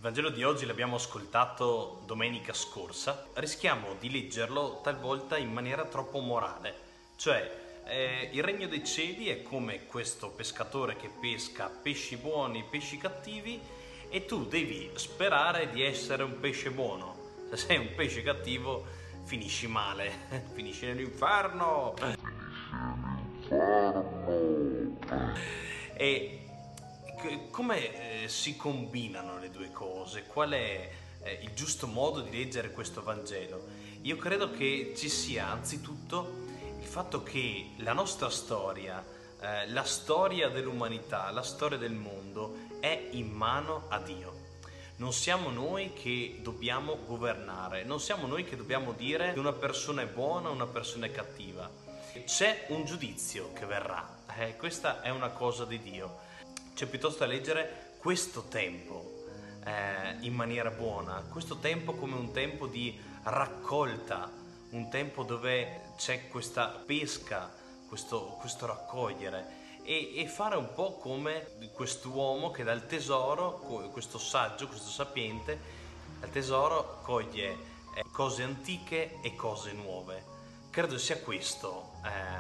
Il Vangelo di oggi l'abbiamo ascoltato domenica scorsa, rischiamo di leggerlo talvolta in maniera troppo morale, cioè il regno dei cieli è come questo pescatore che pesca pesci buoni, pesci cattivi e tu devi sperare di essere un pesce buono. Se sei un pesce cattivo finisci male, finisci nell'inferno. E come si combinano le due cose? Qual è il giusto modo di leggere questo Vangelo? Io credo che ci sia anzitutto il fatto che la nostra storia, la storia dell'umanità, la storia del mondo è in mano a Dio. Non siamo noi che dobbiamo governare, non siamo noi che dobbiamo dire che una persona è buona o una persona è cattiva. C'è un giudizio che verrà, questa è una cosa di Dio. C'è piuttosto da leggere questo tempo in maniera buona, questo tempo come un tempo di raccolta, un tempo dove c'è questa pesca, questo raccogliere e fare un po' come quest'uomo che dal tesoro, questo saggio, questo sapiente, dal tesoro coglie cose antiche e cose nuove. Credo sia questo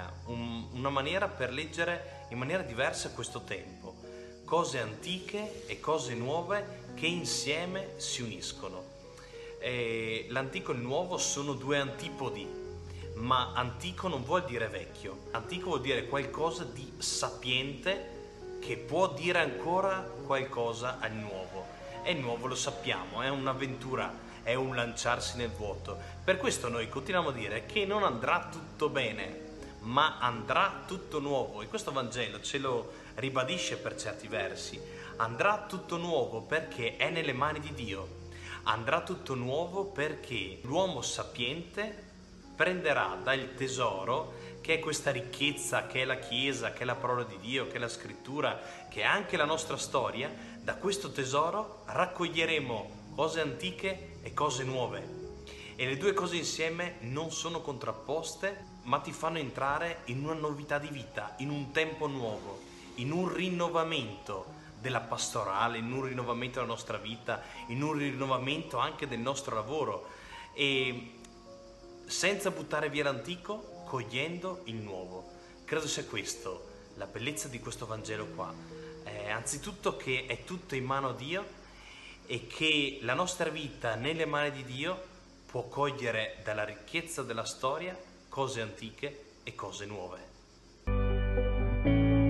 una maniera per leggere in maniera diversa questo tempo. Cose antiche e cose nuove che insieme si uniscono. L'antico e il nuovo sono due antipodi, ma antico non vuol dire vecchio. Antico vuol dire qualcosa di sapiente che può dire ancora qualcosa al nuovo. E il nuovo lo sappiamo, è un'avventura, è un lanciarsi nel vuoto. Per questo noi continuiamo a dire che non andrà tutto bene, ma andrà tutto nuovo. E questo Vangelo ce lo ribadisce per certi versi. Andrà tutto nuovo perché è nelle mani di Dio. Andrà tutto nuovo perché l'uomo sapiente prenderà dal tesoro, che è questa ricchezza, che è la Chiesa, che è la parola di Dio, che è la Scrittura, che è anche la nostra storia. Da questo tesoro raccoglieremo cose antiche e cose nuove. E le due cose insieme non sono contrapposte, ma ti fanno entrare in una novità di vita, in un tempo nuovo, in un rinnovamento della pastorale, in un rinnovamento della nostra vita, in un rinnovamento anche del nostro lavoro. E senza buttare via l'antico, cogliendo il nuovo. Credo sia questo la bellezza di questo Vangelo qua. Anzitutto che è tutto in mano a Dio e che la nostra vita nelle mani di Dio può cogliere dalla ricchezza della storia cose antiche e cose nuove.